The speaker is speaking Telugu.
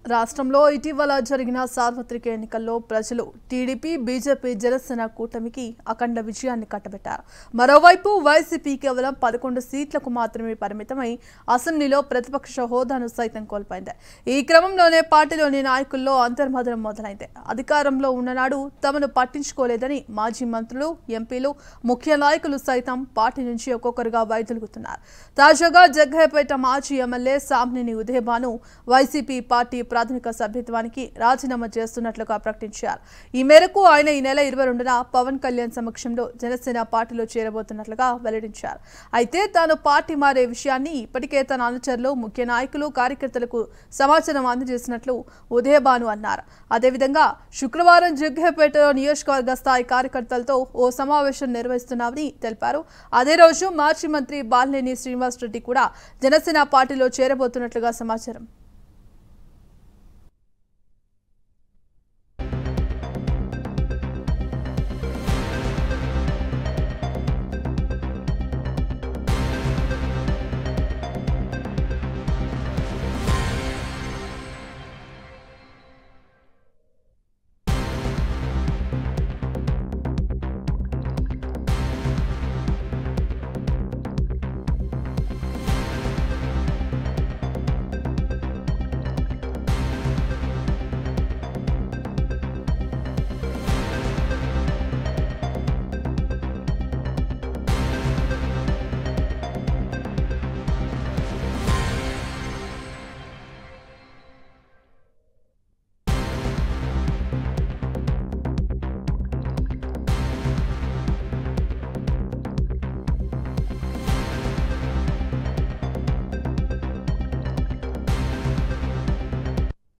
రాష్ట్రంలో ఇటీవల జరిగిన సార్వత్రిక ఎన్నికల్లో ప్రజలు టీడీపీ, బీజేపీ, జనసేన కూటమికి అఖండ విజయాన్ని కట్టబెట్టారు. మరోవైపు వైసీపీ కేవలం 11 సీట్లకు మాత్రమే పరిమితమై అసెంబ్లీలో ప్రతిపక్ష హోదాను సైతం కోల్పోయింది. ఈ క్రమంలోనే పార్టీలోని నాయకుల్లో అంతర్మదనం మొదలైంది. అధికారంలో ఉన్ననాడు తమను పట్టించుకోలేదని మాజీ మంత్రులు, ఎంపీలు, ముఖ్య నాయకులు సైతం పార్టీ నుంచి ఒక్కొక్కరుగా వైదొలుగుతున్నారు. తాజాగా జగ్గయ్యపేట మాజీ MLA Samineni Udayabhanu YCP party ప్రాథమిక సభ్యత్వానికి రాజీనామా చేస్తున్నట్లుగా ప్రకటించారు. ఈ మేరకు ఆయన ఈ నెల 22న పవన్ కళ్యాణ్ సమక్షంలో జనసేన పార్టీలో చేరబోతున్నట్లుగా వెల్లడించారు. అయితే తాను పార్టీ మారే విషయాన్ని ఇప్పటికే తన అనుచరులు, ముఖ్య నాయకులు, కార్యకర్తలకు సమాచారం అందజేసినట్లు ఉదయభను అన్నారు. అదేవిధంగా శుక్రవారం జగ్గయ్యపేటలో నియోజకవర్గ స్థాయి కార్యకర్తలతో ఓ సమావేశం నిర్వహిస్తున్నామని తెలిపారు. అదే రోజు మాజీ మంత్రి బాలినేని శ్రీనివాసరెడ్డి కూడా జనసేన పార్టీలో చేరబోతున్నట్లుగా సమాచారం.